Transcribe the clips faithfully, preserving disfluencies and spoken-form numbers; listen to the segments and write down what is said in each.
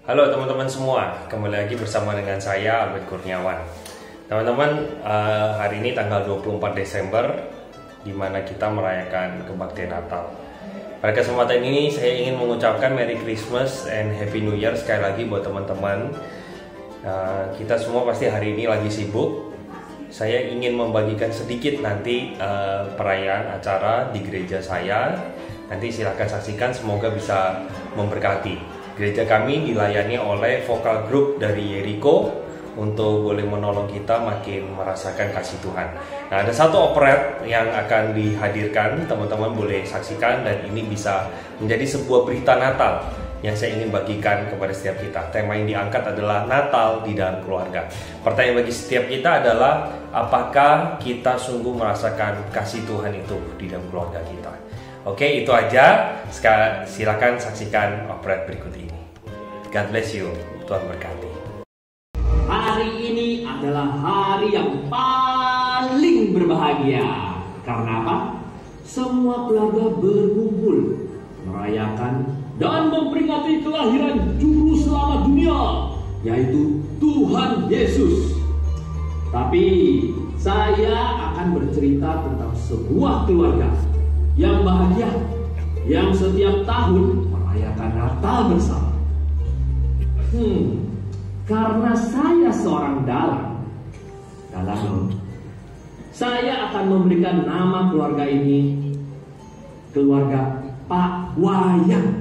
Halo teman-teman semua, kembali lagi bersama dengan saya Albert Kurniawan. Teman-teman, uh, hari ini tanggal dua puluh empat Desember, di mana kita merayakan kebaktian Natal. Pada kesempatan ini saya ingin mengucapkan Merry Christmas and Happy New Year sekali lagi buat teman-teman. Uh, kita semua pasti hari ini lagi sibuk. Saya ingin membagikan sedikit nanti uh, perayaan acara di gereja saya. Nanti silahkan saksikan, semoga bisa memberkati. Gereja kami dilayani oleh vokal group dari Jericho untuk boleh menolong kita makin merasakan kasih Tuhan. Nah, ada satu operet yang akan dihadirkan, teman-teman boleh saksikan, dan ini bisa menjadi sebuah berita Natal yang saya ingin bagikan kepada setiap kita. Tema yang diangkat adalah Natal di dalam keluarga. Pertanyaan bagi setiap kita adalah, apakah kita sungguh merasakan kasih Tuhan itu di dalam keluarga kita? Oke, itu aja. Sekarang silakan saksikan operet berikut ini. God bless you. Tuhan berkati. Hari ini adalah hari yang paling berbahagia. Karena apa? Semua keluarga berkumpul merayakan dan memperingati kelahiran Juru Selamat dunia, yaitu Tuhan Yesus. Tapi saya akan bercerita tentang sebuah keluarga yang bahagia, yang setiap tahun merayakan Natal bersama. Hmm, karena saya seorang dalang, dalang, saya akan memberikan nama keluarga ini keluarga Pak Wayan.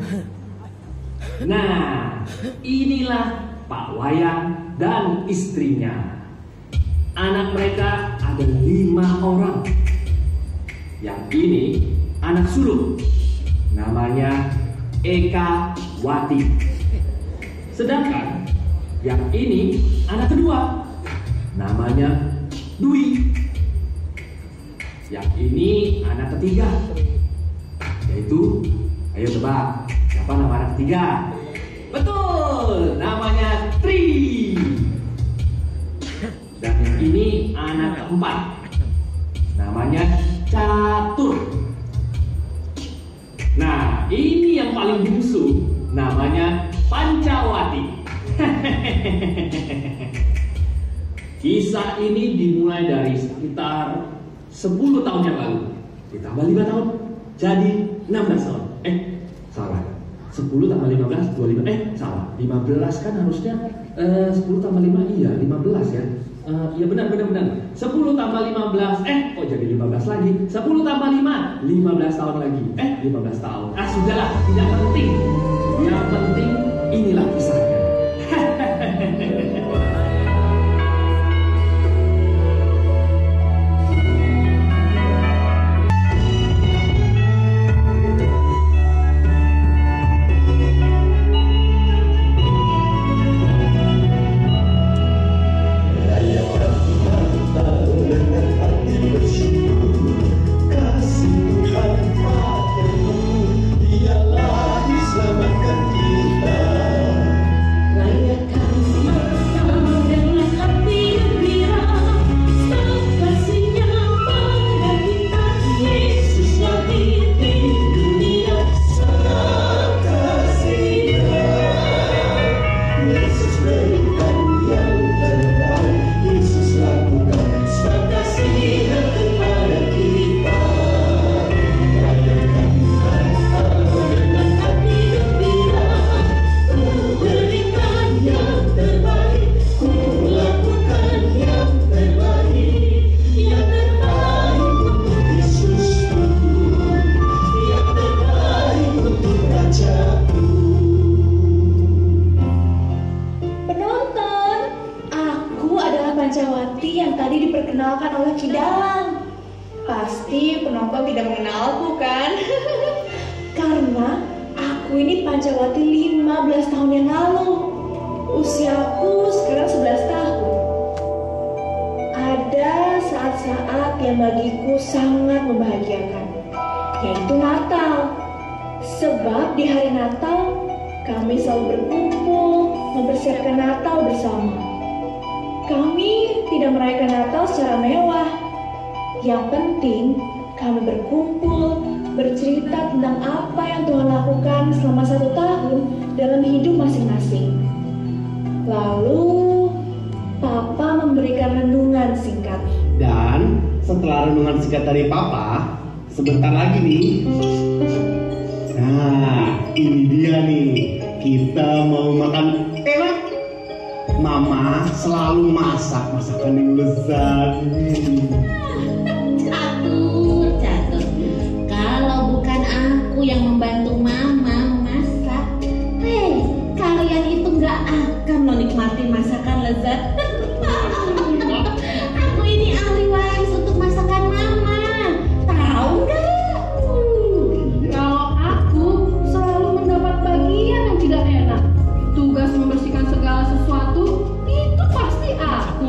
Nah, inilah Pak Wayan dan istrinya. Anak mereka ada lima orang. Yang ini anak sulung, namanya Eka Wati. Sedangkan yang ini anak kedua, namanya Dwi. Yang ini anak ketiga, yaitu, ayo tebak, siapa nama anak ketiga? Betul, namanya Tri. Dan yang ini anak keempat, namanya Catur. Nah, ini yang paling bungsu, namanya Pancawati. Kisah ini dimulai dari sekitar sepuluh tahun yang lalu. Ditambah lima tahun, jadi enam belas tahun. Eh, salah. sepuluh tambah lima belas, dua puluh lima. Eh, salah. lima belas kan harusnya eh, sepuluh tambah lima, iya, lima belas ya. Uh, ya benar, benar, benar. sepuluh tambah lima belas, eh, kok jadi lima belas lagi? sepuluh tambah lima, lima belas tahun lagi. Eh, lima belas tahun. Ah, sudahlah, tidak penting. Yang penting, inilah kisahnya. Pancawati yang tadi diperkenalkan oleh Kidalang. Pasti penonton tidak mengenalku kan? Karena aku ini Pancawati lima belas tahun yang lalu. Usiaku sekarang sebelas tahun. Ada saat-saat yang bagiku sangat membahagiakan, yaitu Natal. Sebab di hari Natal kami selalu berkumpul mempersiapkan Natal bersama. Kami tidak merayakan Natal secara mewah. Yang penting, kami berkumpul, bercerita tentang apa yang Tuhan lakukan selama satu tahun dalam hidup masing-masing. Lalu Papa memberikan renungan singkat. Dan setelah renungan singkat dari Papa, sebentar lagi nih. Nah, ini dia nih. Kita mau makan enak. Mama selalu masak masakan yang lezat. Catur, catur. Kalau bukan aku yang membantu Mama masak, hei, kalian itu nggak akan menikmati masakan lezat. Aku ini ahli waris untuk masakan Mama. Tahu nggak? Kalau aku selalu mendapat bagian yang tidak enak. Tugas membersihkan segala sesuatu itu pasti aku.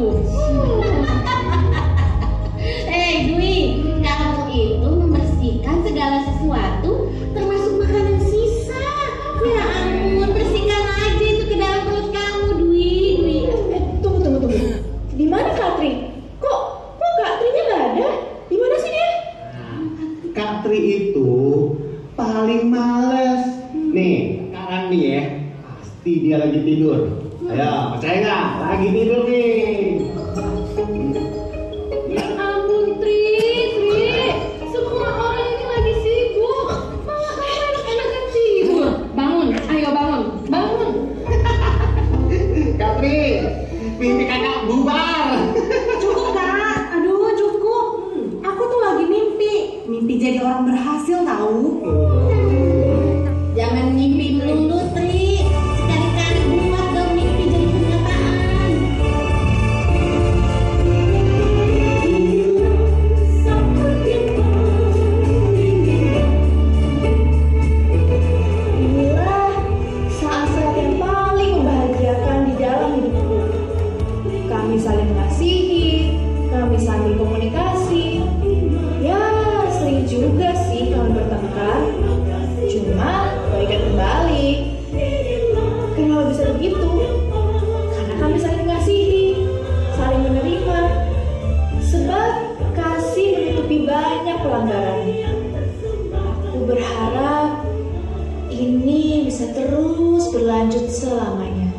Eh, Dwi, kamu itu membersihkan segala sesuatu, termasuk makanan sisa. Ya ampun, bersihkan aja itu ke dalam perut kamu, Dwi. Dwi. Eh, tunggu, tunggu, tunggu. Di mana Kak Tri? Kok, kok Kak Trinya nggak ada? Di mana sih dia? Kak Tri itu paling males. Nih, sekarang nih ya, pasti dia lagi tidur. Ayo, percaya nggak? Lagi tidur nih. Ya ampun, Tri, Tri. Semua orang ini lagi sibuk. Malah kamu enak-enakan tidur. Bangun, ayo bangun, bangun. Kak Tri, mimpi kakak bubar. Cukup kak, aduh cukup. Aku tuh lagi mimpi, mimpi jadi orang berhasil tahu. Jangan mimpi melulu, Tri. Sekali-kali buat dong mimpi jadi kenyataan. Inilah saat-saat yang paling membahagiakan di dalam hidupku. Kami saling mengasihi, kami saling komunikasi. Ya, sering juga sih kami bertengkar. Cuma baikan kembali. Kenapa bisa begitu? Karena kami saling mengasihi, saling menerima. Sebab kasih menutupi banyak pelanggaran. Aku berharap ini bisa terus berlanjut selamanya.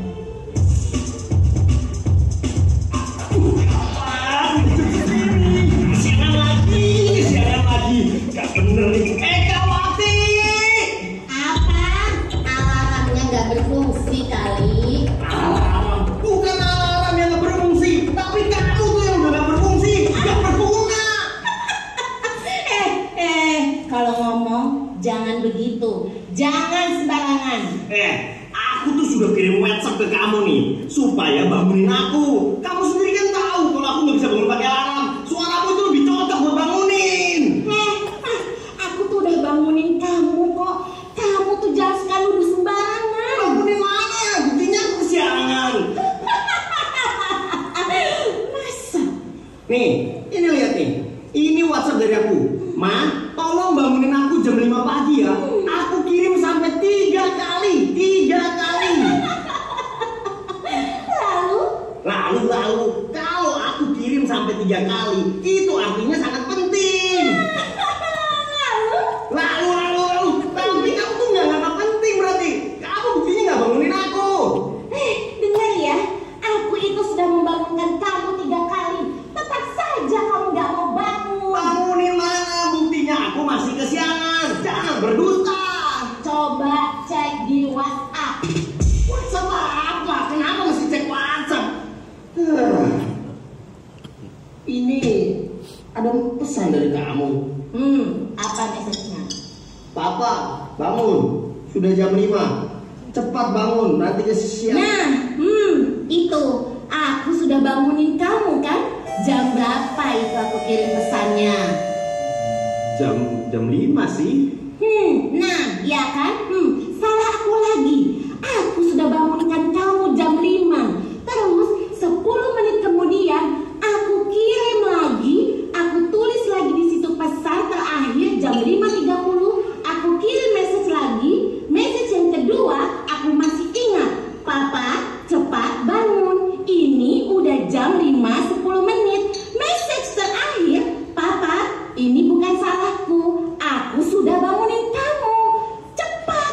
Siaran lagi, siaran lagi. Gak bener nih. Eh, Kawati. Apa? Alarmnya nggak berfungsi kali. Alarm. Bukan alarm yang gak berfungsi, tapi kamu tuh yang udah gak berfungsi. Gak berguna. Eh, eh, kalau ngomong jangan begitu. Jangan sembarangan. Eh, aku tuh sudah kirim WhatsApp ke kamu nih, supaya bangunin aku. Kamu sendiri kan tahu kalau aku nggak bisa bangun pakai alarm. Suaraku itu lebih cocok buat bangunin. Eh, ah, aku tuh udah bangunin kamu kok. Kamu tuh jangan suka nuduh sembarangan. Bangunin mana? Buktinya aku kesiangan. Masa? Nih, ini lihat nih. Ini WhatsApp dari aku. Ma, tolong bangunin aku jam lima pagi ya. Aku kirim sampai tiga kali. Tiga kali. Lalu? Lalu, lalu. Kalau aku kirim sampai tiga kali, itu artinya sangat penting. Lalu? Lalu, lalu, lalu. Tapi kamu tuh nggak nganggap penting berarti. Kamu buktinya nggak bangunin aku. Eh, dengar ya. Aku itu sudah membangunkan kamu tiga kali. Tetap saja kamu nggak mau bangun. Bangunin mana? Buktinya aku masih kesiangan. Jangan berdusta. Coba cek di WhatsApp. WhatsApp apa? Kenapa mesti cek WhatsApp? Huh. Ini ada pesan dari kamu. Hmm, apa message-nya? Papa, bangun. Sudah jam lima. Cepat bangun, nanti kesiangan. Nah, hmm, itu. Aku sudah bangunin kamu kan? Jam berapa itu aku kirim pesannya? Jam jam lima sih. Hmm, nah, ya kan? Hmm, salah aku lagi. Aku sudah bangunkan kamu jam lima. Terus sepuluh menit kemudian aku kirim lagi, aku tulis lagi di situ pesan terakhir jam lima tiga puluh. Aku kirim message lagi. Message yang kedua aku masih ingat. Papa, cepat bangun. Ini udah jam lima sepuluh menit. Message terakhir, Papa, ini bukan salahku. Aku sudah bangunin kamu. Cepat.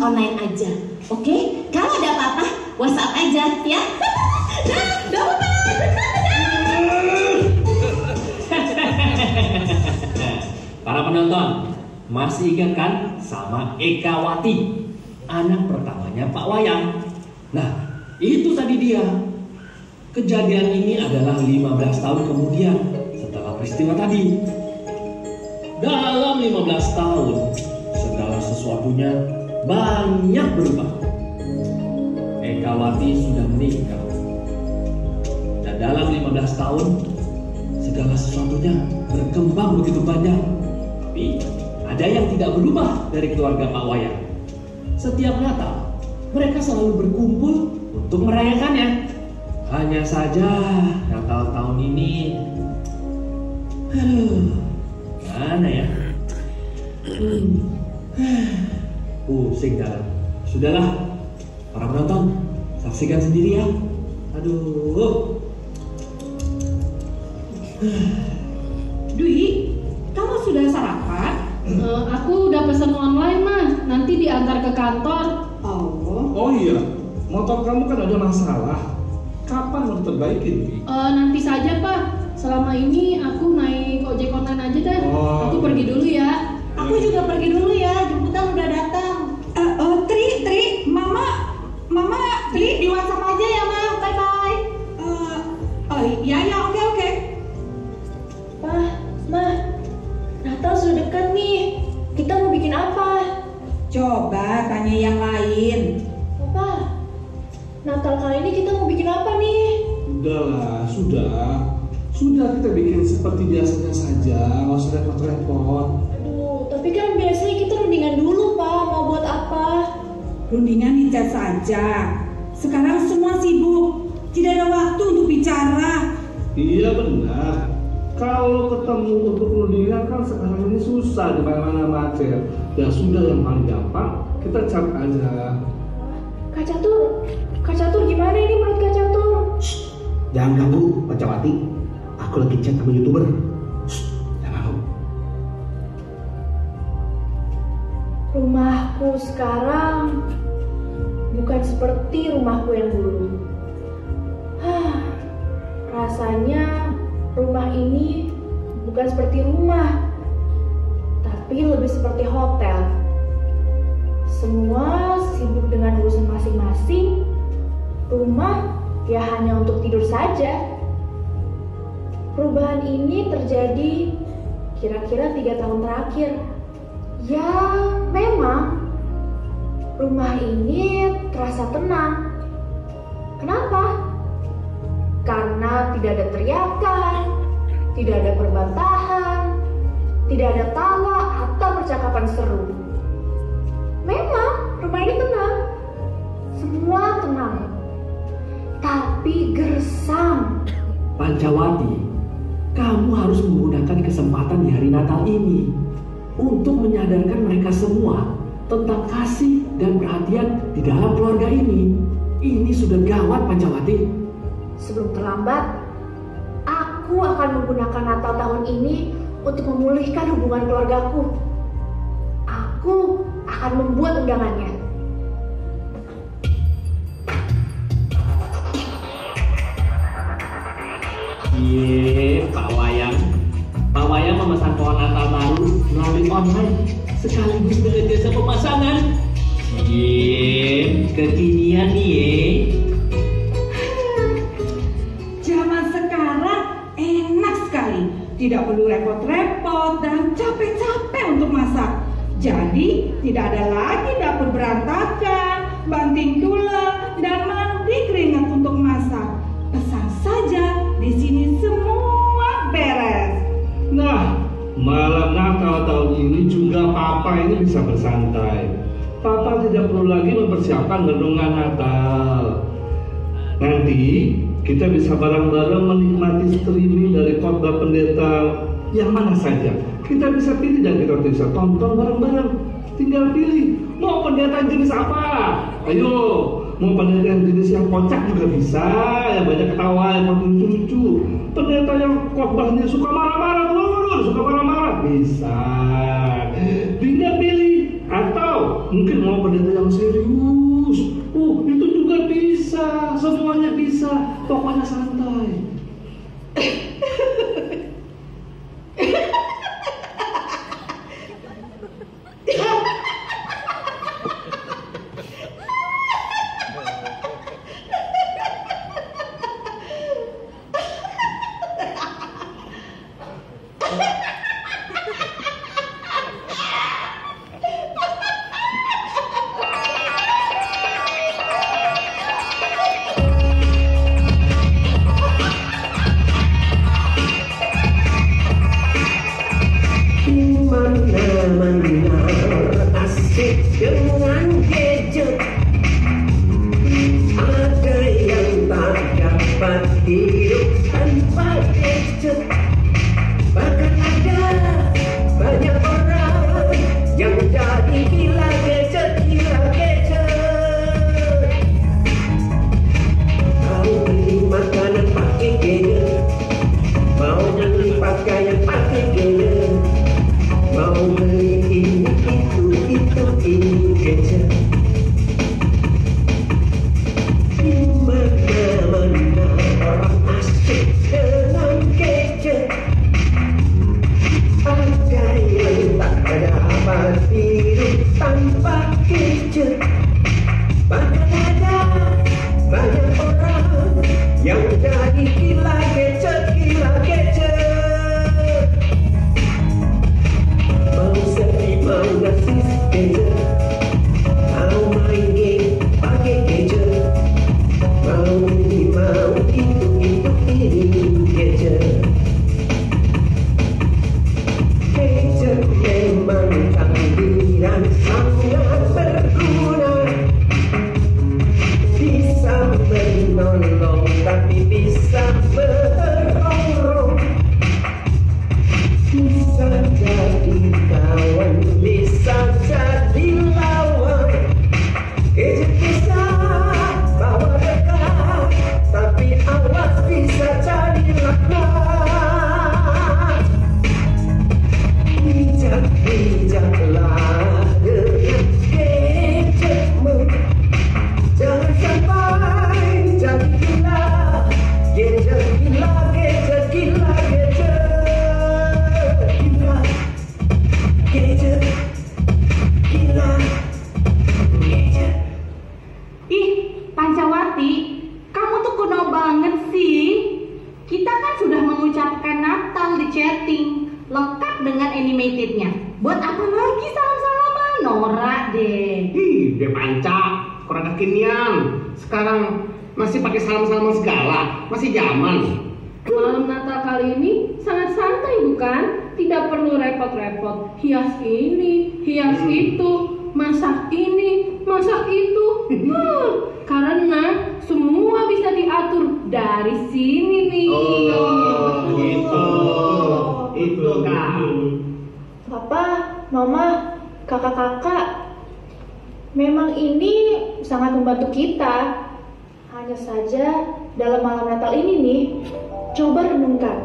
online aja. Oke? Kalau ada apa-apa, WhatsApp aja ya. Dah, dah apa? Para penonton, masih ingat kan sama Eka Wati, anak pertamanya Pak Wayang? Nah, itu tadi dia. Kejadian ini adalah lima belas tahun kemudian setelah peristiwa tadi. Dalam lima belas tahun, segala sesuatunya banyak berubah. Eka Wati sudah menikah. Dan dalam lima belas tahun, segala sesuatunya berkembang begitu banyak. Tapi ada yang tidak berubah dari keluarga Pak Wayang. Setiap Natal, mereka selalu berkumpul untuk merayakannya. Hanya saja Natal tahun ini, aduh, mana ya? Hmm. Pusing dah. Sudahlah, para penonton, saksikan sendiri ya. Aduh. Dwi, kamu sudah sarapan? Uh, aku udah pesen online mah, nanti diantar ke kantor. Oh. Oh iya, motor kamu kan ada masalah. Kapan mau diperbaikin? Uh, nanti saja Pak. Selama ini aku naik ojek online aja dah. Oh. Aku pergi dulu ya. Aku juga pergi dulu ya, jemputan udah datang. Uh, uh, Tri, Tri, Mama, Mama, Tri di WhatsApp aja ya Ma, bye bye. Uh, oh iya ya, oke oke. Pak, Ma, Natal sudah dekat nih. Kita mau bikin apa? Coba tanya yang lain. Papa, Natal kali ini kita mau bikin apa nih? Udahlah, sudah. Sudah kita bikin seperti biasanya saja, nggak usah repot-repot. Aduh, tapi kan biasanya kita rundingan dulu, Pak. Mau buat apa? Rundingan dicat saja. Sekarang semua sibuk, tidak ada waktu untuk bicara. Iya benar. Kalau ketemu untuk rundingan kan sekarang ini susah, di mana-mana macet. Ya sudah, yang paling gampang kita chat aja. Kak Catur, Kak Catur gimana ini menurut Kak Catur? Shh, jangan ganggu Pacawati. Aku lagi chat sama YouTuber. Shh, jangan ganggu. Rumahku sekarang bukan seperti rumahku yang dulu. Hah, rasanya rumah ini bukan seperti rumah, tapi lebih seperti hotel. Semua sibuk dengan urusan masing-masing. Rumah ya hanya untuk tidur saja. Perubahan ini terjadi kira-kira tiga tahun terakhir. Ya, memang rumah ini terasa tenang. Kenapa? Karena tidak ada teriakan, tidak ada perbantahan, tidak ada tawa atau percakapan seru. Memang rumah ini tenang, semua tenang, tapi gersam. Pancawati, kamu harus menggunakan kesempatan di hari Natal ini untuk menyadarkan mereka semua tentang kasih dan perhatian di dalam keluarga ini. Ini sudah gawat, Pancawati. Sebelum terlambat, aku akan menggunakan Natal tahun ini untuk memulihkan hubungan keluargaku. Aku akan membuat undangannya. Yeay, Pak Wayang. Pak Wayang memesan pohon Natal baru melalui online sekaligus dengan jasa pemasangan. Yeay, kekinian nih ye. Zaman sekarang enak sekali. Tidak perlu repot-repot dan capek-capek untuk masak. Jadi tidak ada lagi dapur berantakan, banting tulang, dan mandi keringat untuk masak. Pesan saja, di sini semua beres. Nah, malam Natal tahun ini juga Papa ini bisa bersantai. Papa tidak perlu lagi mempersiapkan gedungan Natal. Nanti kita bisa bareng-bareng menikmati streaming dari khotbah pendeta yang mana saja. Kita bisa pilih dan kita bisa tonton bareng-bareng. Tinggal pilih mau pendeta jenis apa. Ayo, mau pendeta yang jenis yang kocak juga bisa, yang banyak ketawa, yang lucu-lucu. Pendeta yang khotbahnya suka marah-marah dulu, suka marah-marah bisa. Tinggal pilih. Atau mungkin mau pendeta yang serius. Oh, itu juga bisa, semuanya bisa. Pokoknya santai. Memang ini sangat membantu kita. Hanya saja dalam malam Natal ini nih, coba renungkan,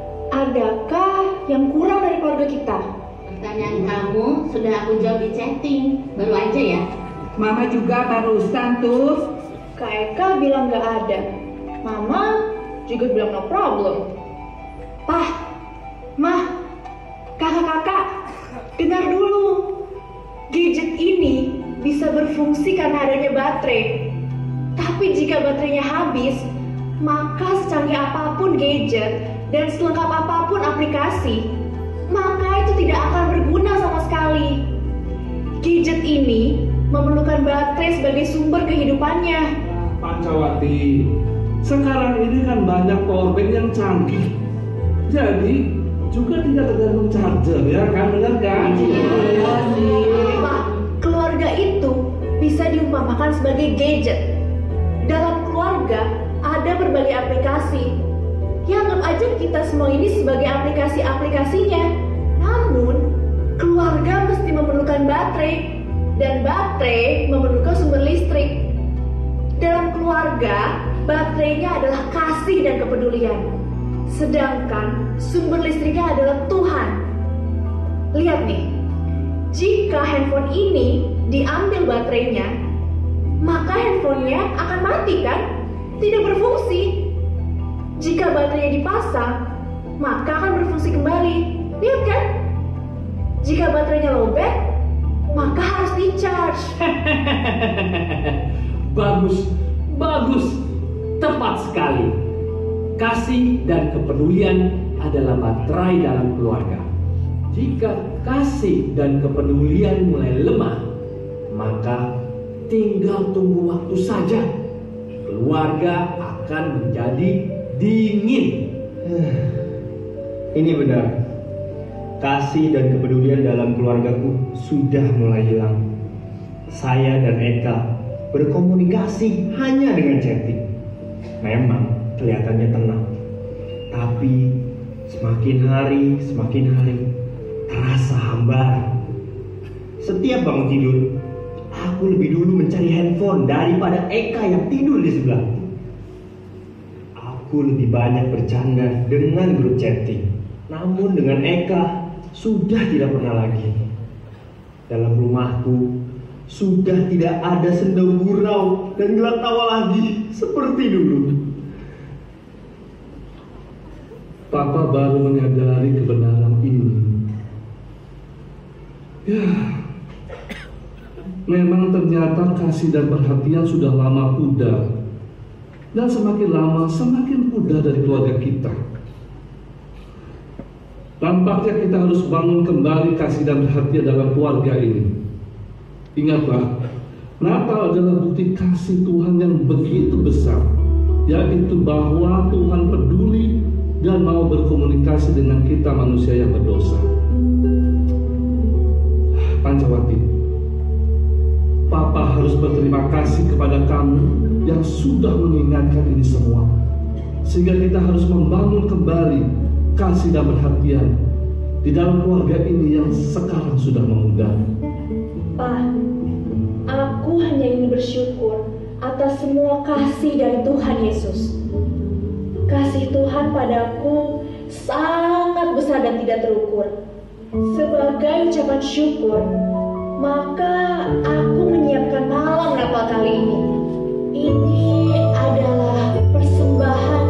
adakah yang kurang dari keluarga kita? Pertanyaan kamu sudah aku jawab di chatting, baru aja ya. Mama juga barusan tuh. Kak Eka bilang gak ada, Mama juga bilang no problem. Pah, Mah, kakak-kakak, dengar dulu. Gadget ini bisa berfungsi karena adanya baterai. Tapi jika baterainya habis, maka secanggih apapun gadget dan selengkap apapun aplikasi, maka itu tidak akan berguna sama sekali. Gadget ini memerlukan baterai sebagai sumber kehidupannya. Pancawati, sekarang ini kan banyak powerbank yang canggih, jadi juga tidak tergantung charger, ya kan? Benar kan? Pak, keluarga itu bisa diumpamakan sebagai gadget. Dalam keluarga ada berbagai aplikasi. Ya, anggap aja kita semua ini sebagai aplikasi-aplikasinya. Namun, keluarga mesti memerlukan baterai, dan baterai memerlukan sumber listrik. Dalam keluarga, baterainya adalah kasih dan kepedulian. Sedangkan sumber listriknya adalah Tuhan. Lihat nih, jika jika handphone ini diambil baterainya, maka handphonenya akan mati kan? Tidak berfungsi. Jika baterainya dipasang, maka akan berfungsi kembali. Lihat kan? Jika baterainya lowbat, maka harus di-charge. Bagus, bagus, tepat sekali. Kasih dan kepedulian adalah baterai dalam keluarga. Jika kasih dan kepedulian mulai lemah, maka tinggal tunggu waktu saja. Keluarga akan menjadi dingin. Ini benar. Kasih dan kepedulian dalam keluargaku sudah mulai hilang. Saya dan Eka berkomunikasi hanya dengan chatting. Memang kelihatannya tenang, tapi semakin hari semakin hari terasa hambar. Setiap bangun tidur, aku lebih dulu mencari handphone daripada Eka yang tidur di sebelah. Aku lebih banyak bercanda dengan grup chatting, namun dengan Eka sudah tidak pernah lagi. Dalam rumahku sudah tidak ada senda gurau dan gelak tawa lagi seperti dulu. Papa baru menyadari kebenaran ini. Ya, memang ternyata kasih dan perhatian sudah lama pudar. Dan semakin lama semakin pudar dari keluarga kita. Tampaknya kita harus bangun kembali kasih dan perhatian dalam keluarga ini. Ingatlah, Natal adalah bukti kasih Tuhan yang begitu besar, yaitu bahwa Tuhan peduli dan mau berkomunikasi dengan kita manusia yang berdosa. Pancawati, Papa harus berterima kasih kepada kamu yang sudah mengingatkan ini semua, sehingga kita harus membangun kembali kasih dan perhatian di dalam keluarga ini yang sekarang sudah memudar. Pak, aku hanya ingin bersyukur atas semua kasih dari Tuhan Yesus. Kasih Tuhan padaku sangat besar dan tidak terukur. Sebagai ucapan syukur, maka aku menyiapkan malam Natal kali ini. Ini adalah persembahan